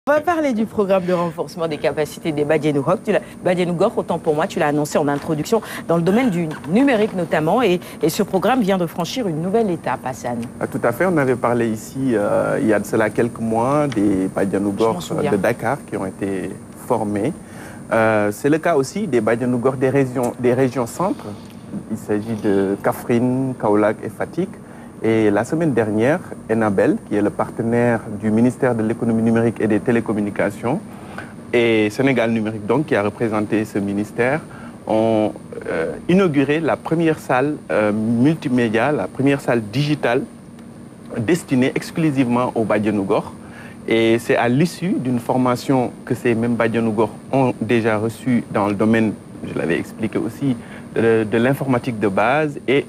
On va parler du programme de renforcement des capacités des Badianougor, autant pour moi, tu l'as annoncé en introduction, dans le domaine du numérique notamment, et ce programme vient de franchir une nouvelle étape, Hassan. Tout à fait, on avait parlé ici, il y a de cela quelques mois, des Badianougor de Dakar qui ont été formés. C'est le cas aussi des Badianougor des régions centres. Il s'agit de Kaffrine, Kaolack et Fatick. Et la semaine dernière, Enabel, qui est le partenaire du ministère de l'économie numérique et des télécommunications, et Sénégal Numérique, donc, qui a représenté ce ministère, ont inauguré la première salle multimédia, la première salle digitale destinée exclusivement aux Badianougor. Et c'est à l'issue d'une formation que ces mêmes Badianougor ont déjà reçue dans le domaine, je l'avais expliqué aussi, de l'informatique de base et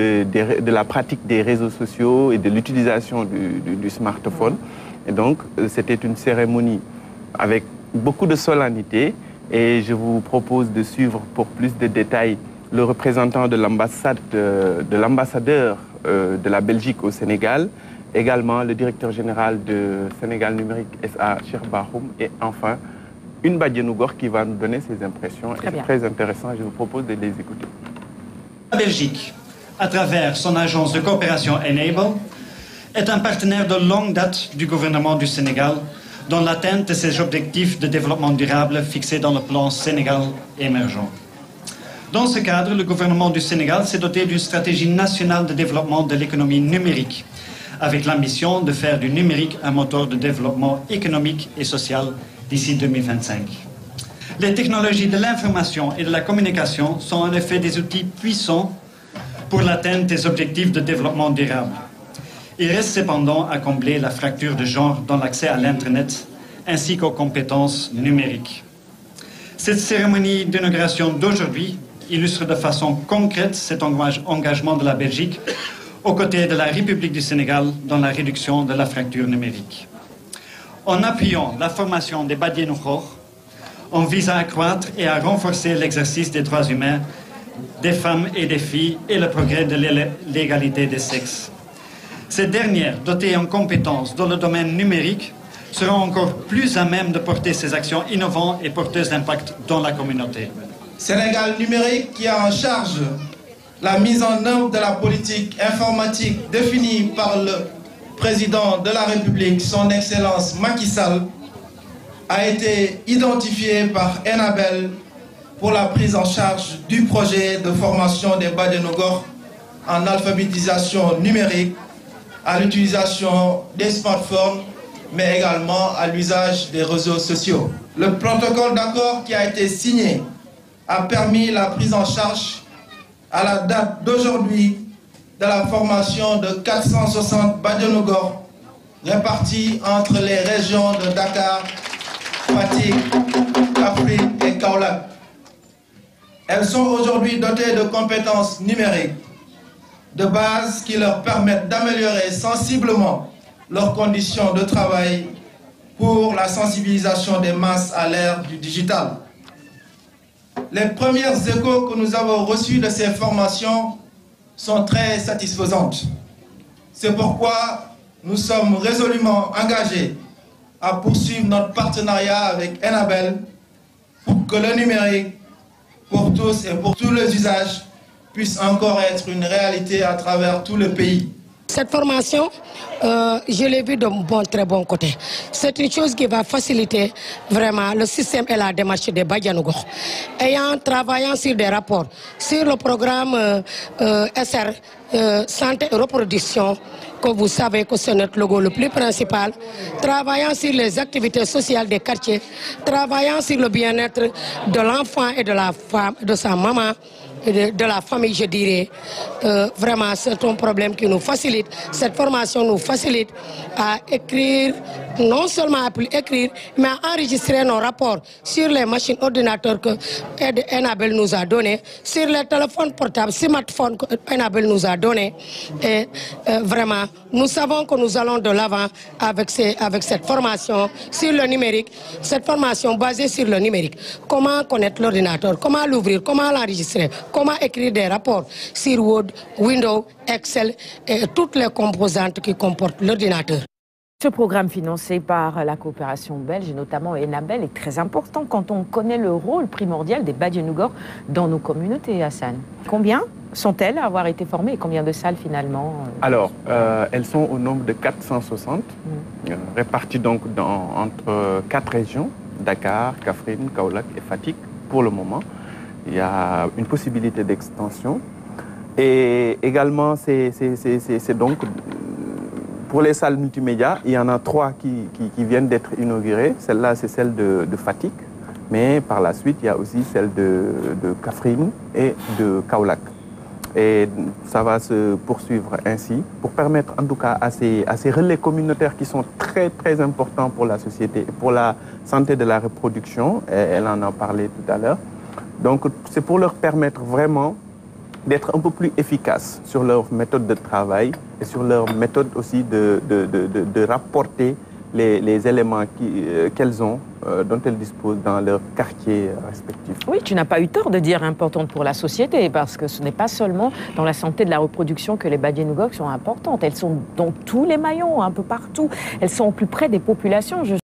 de la pratique des réseaux sociaux et de l'utilisation du smartphone. Et donc, c'était une cérémonie avec beaucoup de solennité. Et je vous propose de suivre pour plus de détails le représentant de l'ambassadeur de la Belgique au Sénégal, également le directeur général de Sénégal Numérique SA, Cheikh Bahoum, et enfin, une Badianougor qui va nous donner ses impressions. C'est très intéressant, je vous propose de les écouter. La Belgique, à travers son agence de coopération Enable, est un partenaire de longue date du gouvernement du Sénégal dans l'atteinte de ses objectifs de développement durable fixés dans le plan Sénégal émergent. Dans ce cadre, le gouvernement du Sénégal s'est doté d'une stratégie nationale de développement de l'économie numérique, avec l'ambition de faire du numérique un moteur de développement économique et social d'ici 2025. Les technologies de l'information et de la communication sont en effet des outils puissants pour l'atteinte des objectifs de développement durable. Il reste cependant à combler la fracture de genre dans l'accès à l'Internet ainsi qu'aux compétences numériques. Cette cérémonie d'inauguration d'aujourd'hui illustre de façon concrète cet engagement de la Belgique aux côtés de la République du Sénégal dans la réduction de la fracture numérique. En appuyant la formation des Badianougor, on vise à accroître et à renforcer l'exercice des droits humains des femmes et des filles et le progrès de l'égalité des sexes. Ces dernières, dotées en compétences dans le domaine numérique, seront encore plus à même de porter ces actions innovantes et porteuses d'impact dans la communauté. Sénégal Numérique, qui a en charge la mise en œuvre de la politique informatique définie par le président de la République, son Excellence Macky Sall, a été identifié par Enabel pour la prise en charge du projet de formation des Badianougor en alphabétisation numérique, à l'utilisation des smartphones, mais également à l'usage des réseaux sociaux. Le protocole d'accord qui a été signé a permis la prise en charge à la date d'aujourd'hui de la formation de 460 Badianougor répartis entre les régions de Dakar, Fatick, Kaffrine et Kaolack. Elles sont aujourd'hui dotées de compétences numériques de base qui leur permettent d'améliorer sensiblement leurs conditions de travail pour la sensibilisation des masses à l'ère du digital. Les premières échos que nous avons reçus de ces formations sont très satisfaisantes. C'est pourquoi nous sommes résolument engagés à poursuivre notre partenariat avec Enabel pour que le numérique, pour tous et pour tous les usages, puisse encore être une réalité à travers tout le pays. Cette formation, je l'ai vue de très bon côté. C'est une chose qui va faciliter vraiment le système et la démarche des Badianougor. Travaillant sur des rapports, sur le programme SR, Santé et Reproduction, que vous savez que c'est notre logo le plus principal, travaillant sur les activités sociales des quartiers, travaillant sur le bien-être de l'enfant et de la femme, de sa maman, de la famille, je dirais. Vraiment, c'est un problème qui nous facilite. Cette formation nous facilite à écrire, non seulement à écrire, mais à enregistrer nos rapports sur les machines ordinateurs que Enabel nous a donnés, sur les téléphones portables, smartphones que Enabel nous a donnés. Et vraiment, nous savons que nous allons de l'avant avec cette formation sur le numérique, cette formation basée sur le numérique. Comment connaître l'ordinateur, comment l'ouvrir, comment l'enregistrer, comment écrire des rapports sur Word, Windows, Excel et toutes les composantes qui comportent l'ordinateur. Ce programme financé par la coopération belge et notamment Enabel est très important quand on connaît le rôle primordial des Badjanougor dans nos communautés, Hassan. Combien sont-elles à avoir été formées et combien de salles finalement? Alors, elles sont au nombre de 460, réparties donc entre 4 régions, Dakar, Kaffrine, Kaolack et Fatick pour le moment. Il y a une possibilité d'extension. Et également, c'est donc... Pour les salles multimédia, il y en a 3 qui viennent d'être inaugurées. Celle-là, c'est celle de Fatick. Mais par la suite, il y a aussi celle de Kaffrine et de Kaolack. Et ça va se poursuivre ainsi pour permettre en tout cas à ces relais communautaires qui sont très très importants pour la société, pour la santé de la reproduction. Et elle en a parlé tout à l'heure. Donc c'est pour leur permettre vraiment d'être un peu plus efficaces sur leur méthode de travail et sur leur méthode aussi de rapporter les éléments qu'elles ont, dont elles disposent dans leur quartier respectif. Oui, tu n'as pas eu tort de dire importante pour la société, parce que ce n'est pas seulement dans la santé de la reproduction que les Badjanougor sont importantes. Elles sont dans tous les maillons, un peu partout. Elles sont au plus près des populations.